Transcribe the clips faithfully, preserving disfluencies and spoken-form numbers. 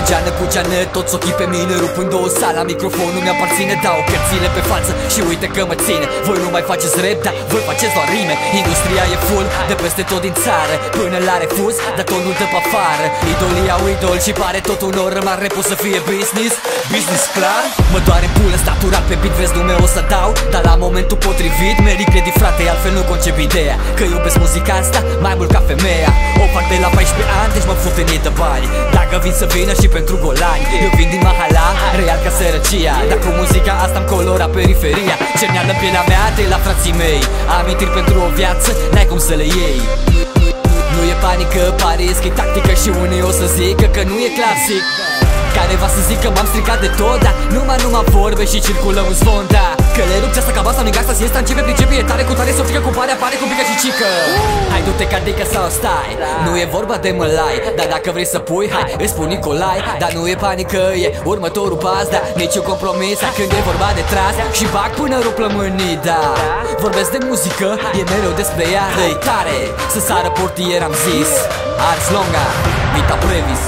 geană cu geană, toți ochii pe mine rup în două sala. Microfonul mi-aparține, dau cărțile pe față și uite că mă ține. Voi nu mai faceți rap, dar voi faceți doar rime. Industria e full, de peste tot din țară, până la refuz, dar tot nu dă pe afară. Idolii au idol și pare tot un or, mar rap-ul să fie business. Business clar? Mă doare pulă, staturat pe beat, vezi nume o să dau, dar la momentul potrivit merit credit, frate, altfel nu concep ideea că iubesc muzica asta mai mult ca femeia. O fac de la paisprezece ani, deci mă fut în ei de bani. Dacă vin să vină și pentru golani, eu vin din Mahala, real ca sărăcia. Dar cu muzica asta-mi colora periferia. Cerneală în pielea mea de la frații mei, amintiri pentru o viață, n-ai cum să le iei. Nu e panică, pare e tactică și unii o să zică că nu e clasic. Care va să zic că m-am stricat de tot, dar numai numai vorbe și circulă un zvon, da. Că le rup ceasta ca basa, nu-i gasta, siesta, începe, pricepe, e tare cu tare, să frică cu pare, apare cu pică și cică. Hai, du-te ca dică sau stai, nu e vorba de mălai, dar dacă vrei să pui, hai, îți spun Nicolai. Dar nu e panică, e următorul pas, da. Niciun compromis, când e vorba de tras și bag până rup plămânii, da. Vorbesc de muzică, e mereu despre ea. Dă-i tare, să sară portier, am zis. Ars Longa, Vita Previs.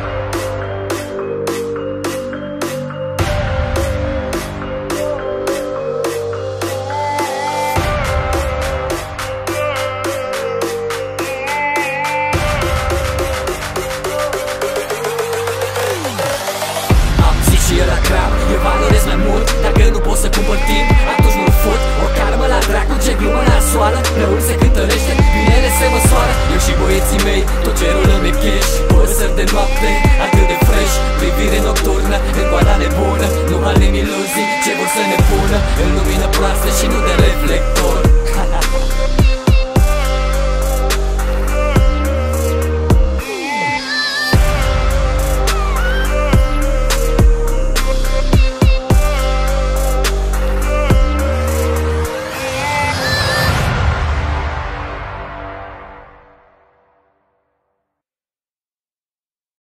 Eu valorez mai mult, dacă nu pot să cumpăr timp, atunci nu-l fut. O karmă la dracu, ce glumă la soală, răul se cântărește, binele se măsoară. Eu și băieții mei, tot cerul îmi e cash. Păsări de noapte, atât de fresh, privire nocturnă, în coada nebună. Nu avem iluzii, ce vor să ne pună în lumină proastă și nu de reflector.